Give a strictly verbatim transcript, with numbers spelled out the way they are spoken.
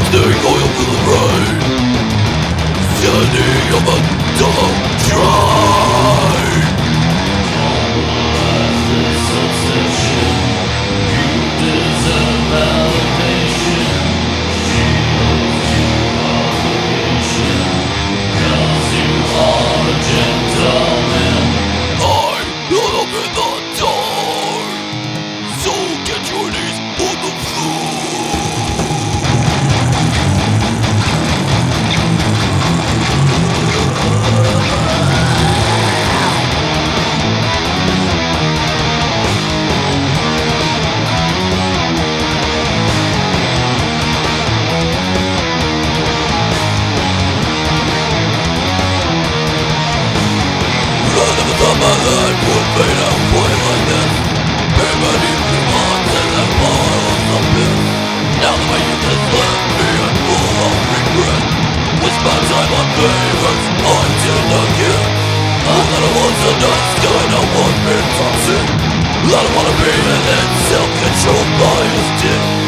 staying loyal to the rain, standing on the double train. All this obsession, you deserve validation. She owes you obligation, cause you are a gentleman. I let up in the dark, so get your knees on the floor. My life would fade away like this, buried beneath the odds and the bottomless abyss. Now that my youth has left me, I'm full of regret. Waste my time on favors I didn't get. I thought I was a nice guy, now one bit toxic. I don't wanna be in it, self-controlled by his dick.